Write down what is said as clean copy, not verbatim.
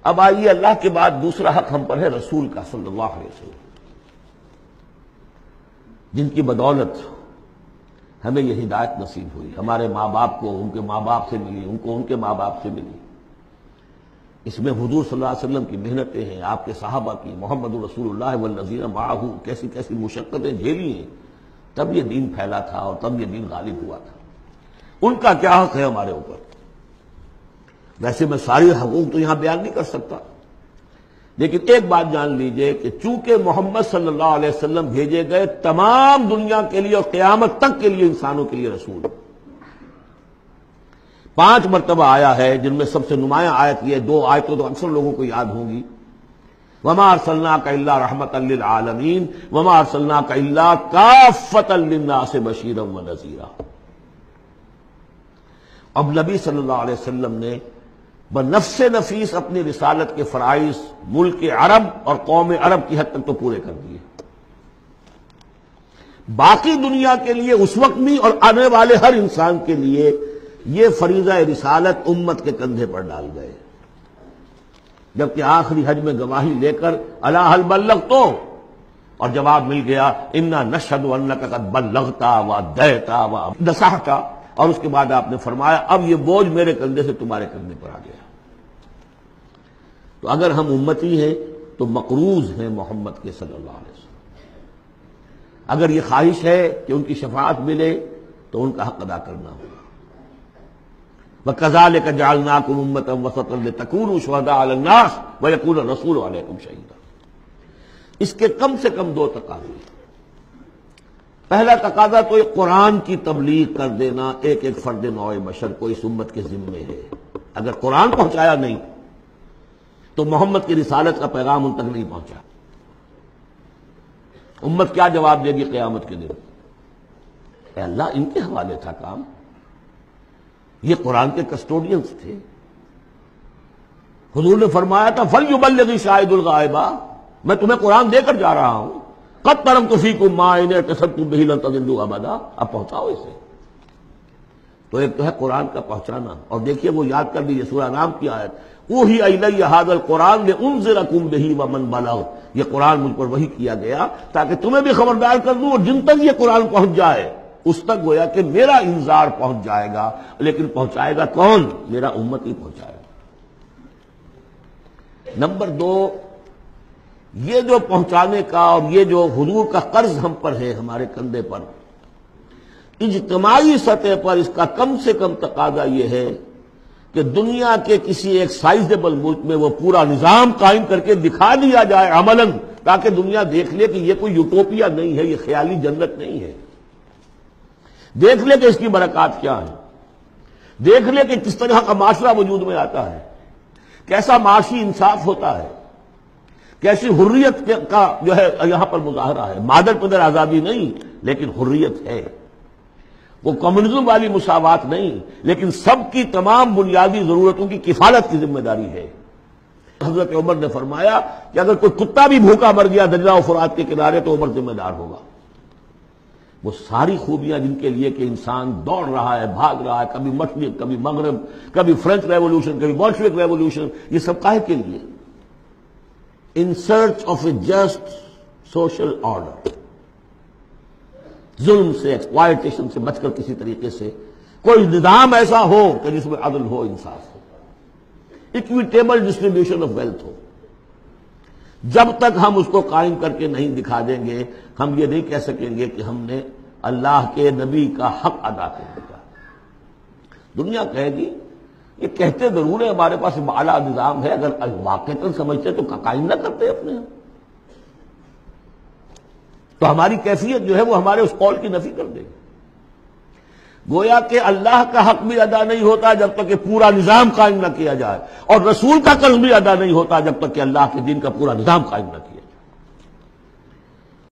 اب آئیے اللہ کے بعد دوسرا حق ہم پر ہے رسول کا صلی اللہ علیہ وسلم، جن کی بدولت ہمیں یہ ہدایت نصیب ہوئی، ہمارے ماں باپ کو ان کے ماں باپ سے ملی، ان کو ان کے ماں باپ سے ملی۔ اس میں حضور صلی اللہ علیہ وسلم کی محنتیں ہیں، آپ کے صحابہ کی، محمد رسول اللہ والذین معہ کیسی کیسی مشقتیں جھیلی ہیں، تب یہ دین پھیلا تھا اور تب یہ دین غالب ہوا تھا۔ ان کا کیا حق ہے ہمارے اوپر؟ ویسے میں ساری حقوق تو یہاں بیان نہیں کر سکتا، لیکن ایک بات جان لیجئے کہ چونکہ محمد صلی اللہ علیہ وسلم بھیجے گئے تمام دنیا کے لیے اور قیامت تک کے لیے انسانوں کے لیے رسول، 5 مرتبہ آیا ہے، جن میں سب سے نمایاں آیت یہ 2 آیتیں تو اکثر لوگوں کو یاد ہوں گی، وما ارسلناک الا رحمۃ للعالمین وما ارسلناک الا کافۃ للناس بشیرا ونذیرا۔ اب نبی صلی اللہ علیہ وسلم نے بنفس نفیس اپنی رسالت کے فرائض ملک عرب اور قوم عرب کی حد تک تو پورے کر دیے، باقی دنیا کے لیے اس وقت بھی اور آنے والے ہر انسان کے لیے یہ فریضہ رسالت امت کے کندھے پر ڈال گئے، جبکہ آخری حج میں گواہی لے کر الا هل بلغت اور جواب مل گیا انا نشهد انک قد بلغت وادیت ونصحت، اور اس کے بعد آپ نے فرمایا اب یہ بوجھ میرے کندھے سے تمہارے کندھے پر آ گیا۔ تو اگر ہم امتی ہیں تو مقروض ہیں محمد کے صلی اللہ علیہ وسلم، اگر یہ خواہش ہے کہ ان کی شفاعت ملے تو ان کا حق ادا کرنا ہوگا۔ وَكَذَلِكَ جَعَلْنَاكُمْ أُمَّةً وَسَطًا لِتَكُونُوا شُهَدَاءَ عَلَى النَّاسِ وَيَكُونَ الرَّسُولُ عَلَيْكُمْ شَهِيدًا۔ اس کے کم سے کم 2 تقاضے۔ پہلا تقاضا تو یہ قرآن کی تبلیغ کر دینا ایک ایک فرد نوع بشر کو اس امت کے ذمے ہے۔ اگر قرآن پہنچایا نہیں تو محمد کی رسالت کا پیغام ان تک نہیں پہنچا، امت کیا جواب دے گی قیامت کے دن؟ اے اللہ، ان کے حوالے تھا کام، یہ قرآن کے کسٹوڈینز تھے۔ حضور نے فرمایا تھا فَلْيُبَلِّغِ شَاهِدُ الْغَائِبَ، میں تمہیں قرآن دے کر جا رہا ہوں، قَدْ تَرَكْتُ فِيكُم مَّا إِنْ اعْتَصَمْتُم بِهِ لَن تَضِلُّوا أَبَدًا، اب پہنچاؤ اسے۔ تو ایک تو ہے قرآن کا پہنچانا، اور دیکھیے وہ یاد کر لیجیے سورہ نام کی آیت اوحی الی ھذا القرآن لانذرکم بہ ومن بلغ، یہ قرآن مجھ پر وحی کیا گیا تاکہ تمہیں بھی خبردار کر دوں، اور جن تک یہ قرآن پہنچ جائے اس تک گویا کہ میرا انذار پہنچ جائے گا، لیکن پہنچائے گا کون؟ میرا امت ہی پہنچائے گا۔ نمبر 2، یہ جو پہنچانے کا اور یہ جو حضور کا قرض ہم پر ہے ہمارے کندھے پر، اجتماعی سطح پر اس کا کم سے کم تقاضا یہ ہے کہ دنیا کے کسی ایک سائزیبل ملک میں وہ پورا نظام قائم کر کے دکھا دیا جائے عملاً، تاکہ دنیا دیکھ لے کہ یہ کوئی یوٹوپیا نہیں ہے، یہ خیالی جنت نہیں ہے، دیکھ لے کہ اس کی برکات کیا ہے، دیکھ لے کہ کس طرح کا معاشرہ وجود میں آتا ہے، کیسا معاشی انصاف ہوتا ہے، کیسی حریت کا جو ہے یہاں پر مظاہرہ ہے، مادر پدر آزادی نہیں لیکن حریت ہے، وہ کمیونزم والی مساوات نہیں لیکن سب کی تمام بنیادی ضرورتوں کی کفالت کی ذمہ داری ہے۔ حضرت عمر نے فرمایا کہ اگر کوئی کتا بھی بھوکا مر گیا دجلہ و فرات کے کنارے تو عمر ذمہ دار ہوگا۔ وہ ساری خوبیاں جن کے لیے کہ انسان دوڑ رہا ہے، بھاگ رہا ہے، کبھی مشرق کبھی مغرب، کبھی فرینچ ریولوشن کبھی بولشوک ریولوشن، یہ سب کاہے کے لیے؟ In search of a just social order, ظلم سے ایکسپلائٹیشن سے بچ کر کسی طریقے سے کوئی نظام ایسا ہو کہ جس میں عدل ہو، انصاف ہو، اکویٹیبل ڈسٹریبیوشن آف ویلتھ ہو۔ جب تک ہم اس کو قائم کر کے نہیں دکھا دیں گے ہم یہ نہیں کہہ سکیں گے کہ ہم نے اللہ کے نبی کا حق ادا کر دیا۔ دنیا کہے گی یہ کہتے ضرور ہے ہمارے پاس اعلیٰ نظام ہے، اگر واقعتاً سمجھتے تو قائم نہ کرتے اپنے ہم، تو ہماری کیفیت جو ہے وہ ہمارے اس قول کی نفی کر دے گی۔ گویا کہ اللہ کا حق بھی ادا نہیں ہوتا جب تک کہ پورا نظام قائم نہ کیا جائے، اور رسول کا قرض بھی ادا نہیں ہوتا جب تک کہ اللہ کے دین کا پورا نظام قائم نہ کیا